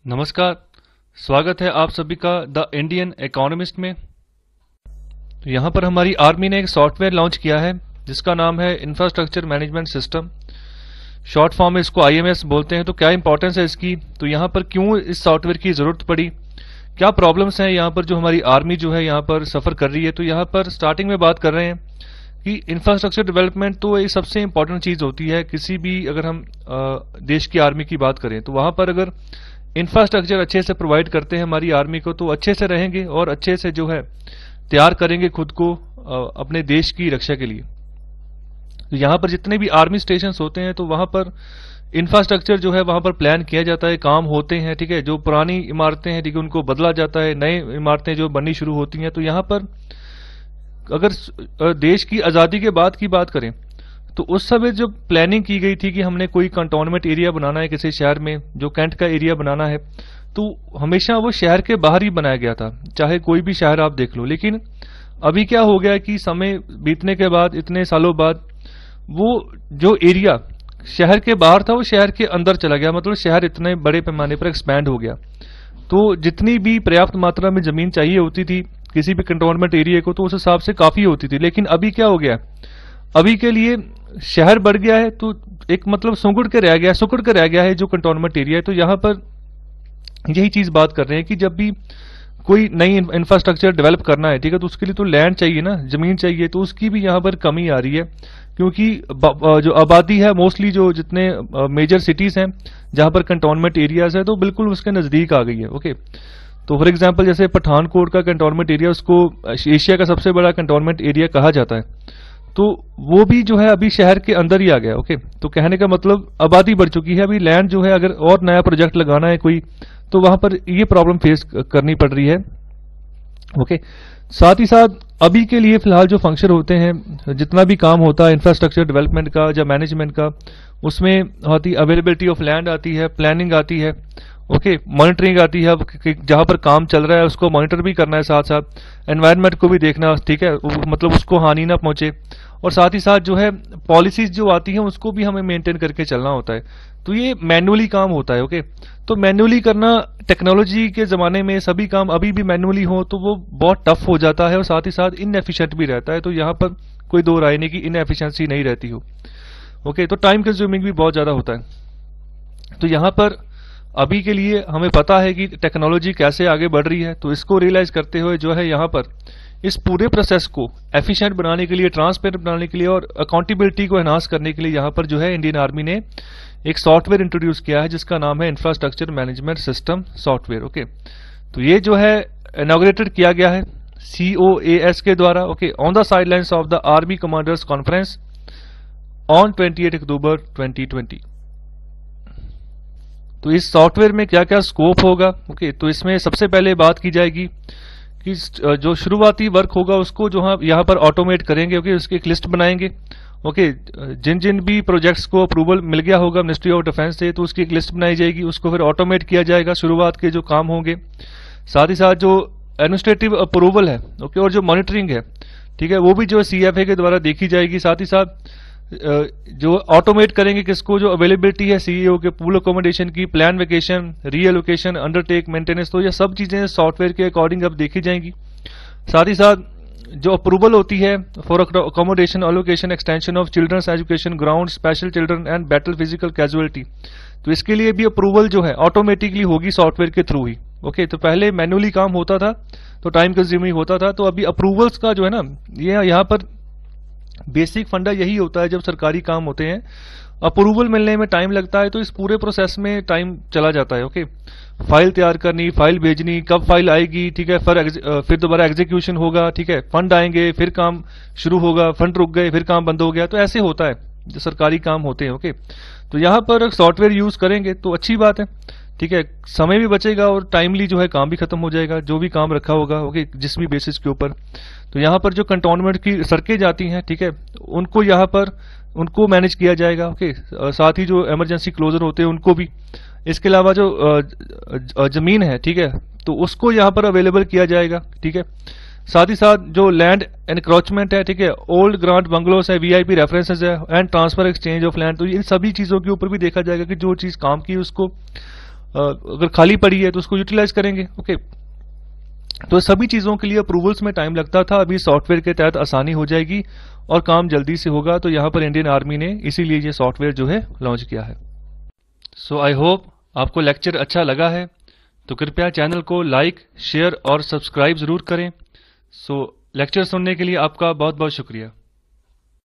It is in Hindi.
नमस्कार। स्वागत है आप सभी का द इंडियन इकोनॉमिस्ट में। तो यहाँ पर हमारी आर्मी ने एक सॉफ्टवेयर लॉन्च किया है जिसका नाम है infrastructure management system. Short form में इसको IMS बोलते हैं। तो क्या इंपॉर्टेंस है इसकी, तो यहाँ पर क्यों इस सॉफ्टवेयर की ज़रूरत पड़ी, क्या प्रॉब्लम्स हैं यहाँ पर जो हमारी आर्मी जो है यहाँ पर सफ़र कर रही है। तो यहाँ पर स्टार्टिंग में बात कर रहे हैं कि इंफ्रास्ट्रक्चर डेवलपमेंट तो एक सबसे इंपॉर्टेंट चीज़ होती है किसी भी, अगर हम देश की आर्मी की बात करें तो वहाँ पर अगर इंफ्रास्ट्रक्चर अच्छे से प्रोवाइड करते हैं हमारी आर्मी को तो अच्छे से रहेंगे और अच्छे से जो है तैयार करेंगे खुद को अपने देश की रक्षा के लिए। तो यहाँ पर जितने भी आर्मी स्टेशंस होते हैं तो वहाँ पर इंफ्रास्ट्रक्चर जो है वहाँ पर प्लान किया जाता है, काम होते हैं, ठीक है। जो पुरानी इमारतें हैं ठीक है उनको बदला जाता है, नई इमारतें जो बननी शुरू होती हैं। तो यहाँ पर अगर देश की आज़ादी के बाद की बात करें तो उस समय जो प्लानिंग की गई थी कि हमने कोई कंटोनमेंट एरिया बनाना है किसी शहर में, जो कैंट का एरिया बनाना है, तो हमेशा वो शहर के बाहर ही बनाया गया था, चाहे कोई भी शहर आप देख लो। लेकिन अभी क्या हो गया कि समय बीतने के बाद, इतने सालों बाद, वो जो एरिया शहर के बाहर था वो शहर के अंदर चला गया। मतलब शहर इतने बड़े पैमाने पर एक्सपैंड हो गया तो जितनी भी पर्याप्त मात्रा में जमीन चाहिए होती थी किसी भी कंटोनमेंट एरिया को तो उस हिसाब से काफी होती थी। लेकिन अभी क्या हो गया, अभी के लिए शहर बढ़ गया है तो एक मतलब सुकुड़ के रह गया है जो कंटोनमेंट एरिया है। तो यहाँ पर यही चीज बात कर रहे हैं कि जब भी कोई नई इंफ्रास्ट्रक्चर डेवलप करना है, ठीक है, तो उसके लिए तो लैंड चाहिए ना, जमीन चाहिए। तो उसकी भी यहाँ पर कमी आ रही है क्योंकि जो आबादी है मोस्टली जो जितने मेजर सिटीज हैं जहाँ पर कंटोनमेंट एरियाज है तो बिल्कुल उसके नजदीक आ गई है। ओके, तो फॉर एग्जाम्पल जैसे पठानकोट का कंटोनमेंट एरिया, उसको एशिया का सबसे बड़ा कंटोनमेंट एरिया कहा जाता है, तो वो भी जो है अभी शहर के अंदर ही आ गया। ओके, तो कहने का मतलब आबादी बढ़ चुकी है। अभी लैंड जो है अगर और नया प्रोजेक्ट लगाना है कोई तो वहां पर ये प्रॉब्लम फेस करनी पड़ रही है। ओके, साथ ही साथ अभी के लिए फिलहाल जो फंक्शन होते हैं, जितना भी काम होता है इंफ्रास्ट्रक्चर डेवलपमेंट का या मैनेजमेंट का, उसमें होती अवेलेबिलिटी ऑफ लैंड आती है, प्लानिंग आती है, ओके, मॉनिटरिंग आती है कि जहां पर काम चल रहा है उसको मॉनिटर भी करना है, साथ साथ एनवायरनमेंट को भी देखना, ठीक है, मतलब उसको हानि ना पहुंचे। और साथ ही साथ जो है पॉलिसीज जो आती हैं उसको भी हमें मेंटेन करके चलना होता है। तो ये मैनुअली काम होता है। ओके, तो मैनुअली करना, टेक्नोलॉजी के जमाने में सभी काम अभी भी मैनुअली हो तो वो बहुत टफ हो जाता है और साथ ही साथ इनएफिशिएंट भी रहता है। तो यहाँ पर कोई दो राय नहीं कि इनएफिशिएंसी नहीं रहती हो। ओके, तो टाइम कंज्यूमिंग भी बहुत ज्यादा होता है। तो यहाँ पर अभी के लिए हमें पता है कि टेक्नोलॉजी कैसे आगे बढ़ रही है, तो इसको रियलाइज करते हुए जो है यहाँ पर इस पूरे प्रोसेस को एफिशिएंट बनाने के लिए, ट्रांसपेरेंट बनाने के लिए और अकाउंटेबिलिटी को एनहांस करने के लिए यहाँ पर जो है इंडियन आर्मी ने एक सॉफ्टवेयर इंट्रोड्यूस किया है जिसका नाम है infrastructure management system software. Okay, तो ये जो है इनॉग्रेटेड किया गया है COAS के द्वारा, okay, on the sidelines of the army commanders conference on 28 October 2020। तो इस सॉफ्टवेयर में क्या क्या स्कोप होगा, ओके, तो इसमें सबसे पहले बात की जाएगी कि जो शुरुआती वर्क होगा उसको जो हम यहाँ पर ऑटोमेट करेंगे। ओके, उसकी एक लिस्ट बनाएंगे। ओके, जिन जिन भी प्रोजेक्ट्स को अप्रूवल मिल गया होगा मिनिस्ट्री ऑफ डिफेंस से तो उसकी एक लिस्ट बनाई जाएगी, उसको फिर ऑटोमेट किया जाएगा, शुरुआत के जो काम होंगे। साथ ही साथ जो एडमिनिस्ट्रेटिव अप्रूवल है, ओके, और जो मॉनिटरिंग है, ठीक है, वो भी जो CFA के द्वारा देखी जाएगी। साथ ही साथ जो ऑटोमेट करेंगे किसको, जो अवेलेबिलिटी है CEO के पूल अकोमोडेशन की, plan vacation, reallocation, undertake, maintenance, तो ये सब चीजें सॉफ्टवेयर के अकॉर्डिंग अब देखी जाएंगी। साथ ही साथ जो अप्रूवल होती है for accommodation, allocation, extension of children's education ground, special children and battle physical casualty, तो इसके लिए भी अप्रूवल जो है ऑटोमेटिकली होगी सॉफ्टवेयर के थ्रू ही। ओके, तो पहले मैनुअली काम होता था तो टाइम कंज्यूमिंग होता था, तो अभी अप्रूवल्स का जो है ना, ये यहाँ पर बेसिक फंडा यही होता है। जब सरकारी काम होते हैं अप्रूवल मिलने में टाइम लगता है तो इस पूरे प्रोसेस में टाइम चला जाता है। ओके, फाइल तैयार करनी, फाइल भेजनी, कब फाइल आएगी, ठीक है, फिर दोबारा एग्जीक्यूशन होगा, ठीक है, फंड आएंगे, फिर काम शुरू होगा, फंड रुक गए, फिर काम बंद हो गया, तो ऐसे होता है जो सरकारी काम होते हैं। ओके, तो यहाँ पर सॉफ्टवेयर यूज करेंगे तो अच्छी बात है, ठीक है, समय भी बचेगा और टाइमली जो है काम भी खत्म हो जाएगा जो भी काम रखा होगा। ओके, जिस भी बेसिस के ऊपर। तो यहाँ पर जो कंटोनमेंट की सड़कें जाती हैं, ठीक है, उनको यहाँ पर उनको मैनेज किया जाएगा। ओके, साथ ही जो इमरजेंसी क्लोजर होते हैं उनको भी। इसके अलावा जो जमीन है, ठीक है, तो उसको यहाँ पर अवेलेबल किया जाएगा, ठीक है। साथ ही साथ जो लैंड एनक्रोचमेंट है, ठीक है, ओल्ड ग्रांट बंगलोस है, VIP रेफरेंसेस है and transfer exchange of land, तो इन सभी चीजों के ऊपर भी देखा जाएगा कि जो चीज काम की उसको अगर खाली पड़ी है तो उसको यूटिलाइज करेंगे। ओके, तो सभी चीज़ों के लिए अप्रूवल्स में टाइम लगता था, अभी सॉफ्टवेयर के तहत आसानी हो जाएगी और काम जल्दी से होगा। तो यहाँ पर इंडियन आर्मी ने इसीलिए ये सॉफ्टवेयर जो है लॉन्च किया है। सो आई होप आपको लेक्चर अच्छा लगा है, तो कृपया चैनल को लाइक, शेयर और सब्सक्राइब ज़रूर करें। सो लेक्चर सुनने के लिए आपका बहुत बहुत शुक्रिया।